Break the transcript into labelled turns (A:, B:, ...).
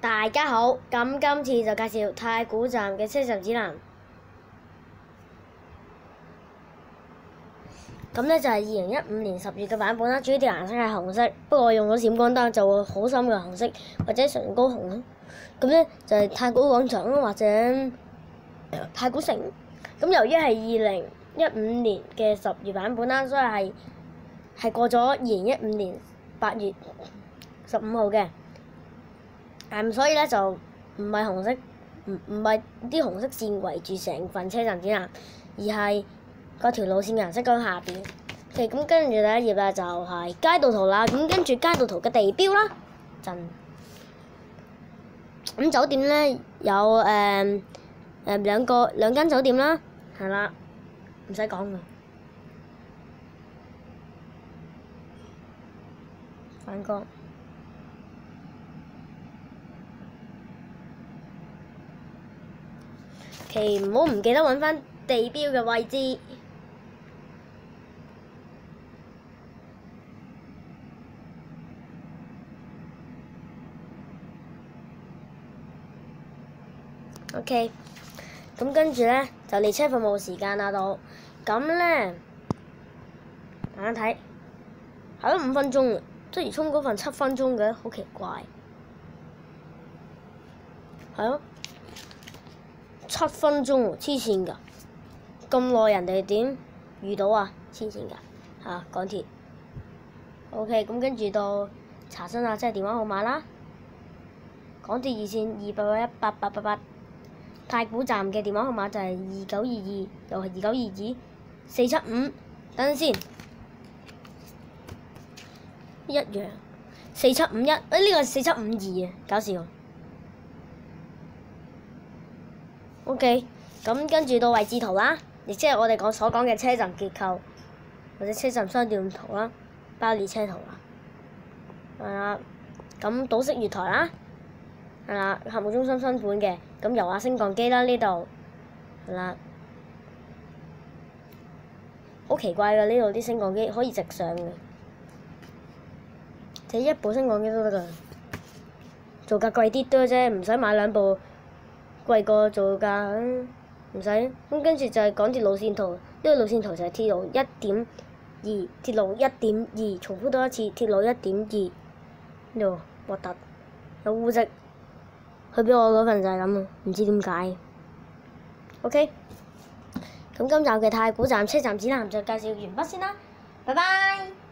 A: 大家好，咁今次就介紹太古站嘅車站指南。咁呢就係2015年10月嘅版本啦，主要嘅顏色係紅色，不過我用咗閃光燈就會好深嘅紅色或者唇膏紅咯。咁呢就係太古廣場或者太古城。咁由於係2015年嘅10月版本啦，所以係過咗2015年8月15號嘅。所以咧就唔係紅色，唔係啲紅色線圍住成份車站指南，而係嗰條路線嘅顏色喺下邊。咁跟住第一頁咧就係街道圖啦，咁跟住街道圖嘅地標啦，咁酒店咧有兩間酒店啦，係啦，唔使講㗎。反光。唔好唔記得揾返地標嘅位置。OK， 咁跟住呢，就列車服務時間啦到，咁呢，大家睇，係咯5分鐘嘅，即係充嗰份7分鐘嘅，好奇怪，係咯。7分鐘喎，黐線㗎！咁耐人哋點遇到啊？黐線㗎嚇，港鐵。OK， 咁跟住到查詢下即係電話號碼啦。港鐵熱線28818888，太古站嘅電話號碼就係2922，又係2922，475。等陣先，一樣4751，呢個係4752啊，搞笑。OK， 咁跟住到位置圖啦，亦即係我哋所講嘅車站結構或者車站商店圖啦，包列車圖啦，係啦。咁島式月台啦，係啦，客務中心新款嘅，咁油壓升降機啦呢度，係啦，好奇怪㗎，呢度啲升降機可以直上嘅，睇一部升降機都得㗎，造價貴啲多啫，唔使買2部。貴過造價，唔使。咁跟住就係港鐵路線圖，呢個路線圖就係鐵路1.2，鐵路1.2，重複多一次，鐵路1.2。呢度核突，有污跡。佢俾我嗰份就係咁啊，唔知點解。OK， 咁今集嘅太古站車站指南就介紹完畢先啦，拜拜。